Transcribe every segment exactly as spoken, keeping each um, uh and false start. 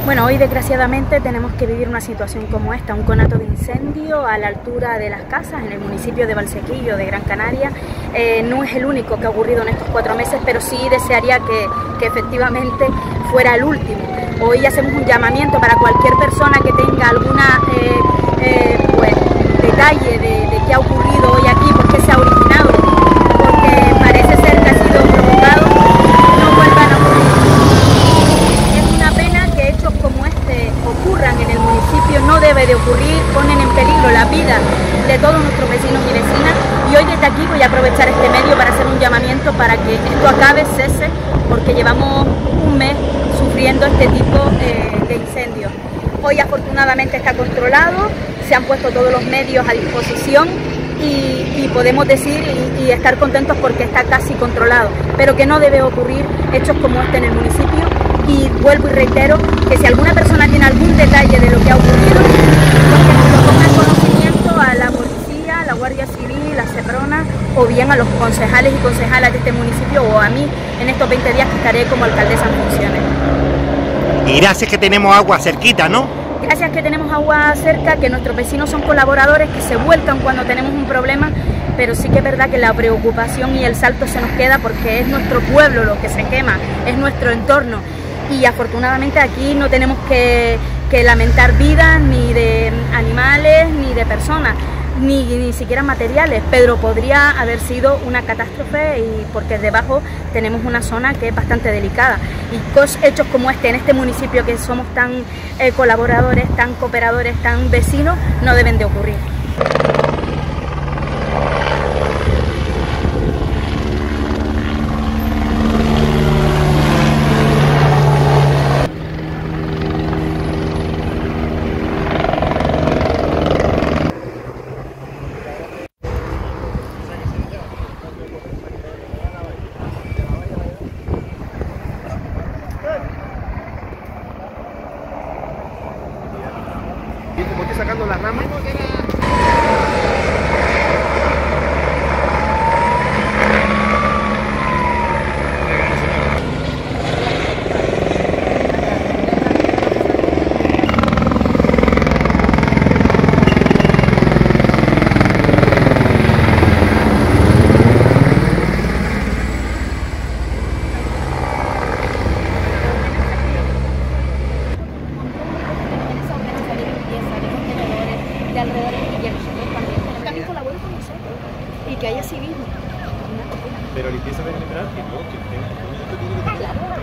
Bueno, hoy desgraciadamente tenemos que vivir una situación como esta, un conato de incendio a la altura de las casas en el municipio de Valsequillo, de Gran Canaria. Eh, no es el único que ha ocurrido en estos cuatro meses, pero sí desearía que, que efectivamente fuera el último. Hoy hacemos un llamamiento para cualquier persona que tenga alguna eh, eh, pues, detalle de, de qué ha ocurrido hoy aquí, por qué se ha originado, porque parece ser que ha sido provocado, no vuelvan a ocurrir. Es una pena que hechos como este ocurran en el municipio, no debe de ocurrir, ponen en peligro la vida de todos nuestros vecinos y vecinas, y hoy desde aquí voy a aprovechar este medio para hacer un llamamiento para que esto acabe, cese, porque llevamos un mes sufriendo este tipo eh, de incendios. Hoy afortunadamente está controlado, se han puesto todos los medios a disposición y, y podemos decir y, y estar contentos porque está casi controlado, pero que no debe ocurrir hechos como este en el municipio. Y vuelvo y reitero que si alguna persona tiene algún detalle de lo que ha ocurrido, pues que lo ponga en conocimiento a la policía, a la Guardia Civil, a Seprona o bien a los concejales y concejalas de este municipio o a mí en estos veinte días que estaré como alcaldesa en funciones. Y gracias que tenemos agua cerquita, ¿no? Gracias que tenemos agua cerca, que nuestros vecinos son colaboradores, que se vuelcan cuando tenemos un problema, pero sí que es verdad que la preocupación y el salto se nos queda porque es nuestro pueblo lo que se quema, es nuestro entorno. Y afortunadamente aquí no tenemos que, que lamentar vidas ni de animales ni de personas, ni, ni siquiera materiales, pero podría haber sido una catástrofe y porque debajo tenemos una zona que es bastante delicada. Y hechos como este en este municipio que somos tan eh, colaboradores, tan cooperadores, tan vecinos, no deben de ocurrir. Y como estoy sacando las ramas. De alrededor y nosotros también, también colaboren con nosotros y que haya civismo. Pero limpieza perimetral, que no, que tenga. Ah, claro.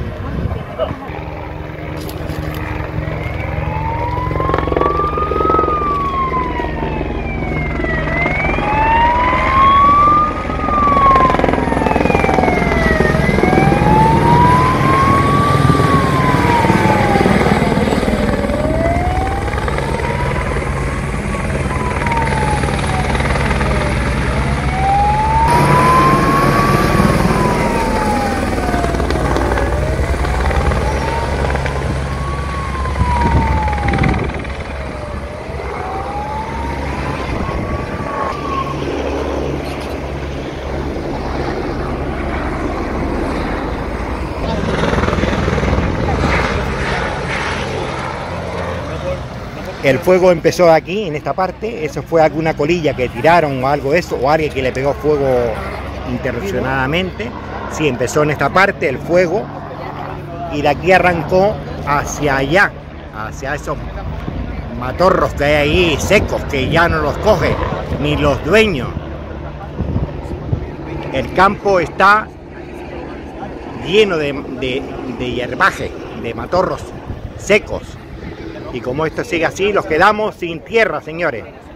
El fuego empezó aquí, en esta parte, eso fue alguna colilla que tiraron o algo de eso, o alguien que le pegó fuego interrupcionadamente. Sí, empezó en esta parte el fuego y de aquí arrancó hacia allá, hacia esos matorros que hay ahí secos, que ya no los coge ni los dueños. El campo está lleno de, de, de hierbaje, de matorros secos. Y como esto sigue así, los quedamos sin tierra, señores.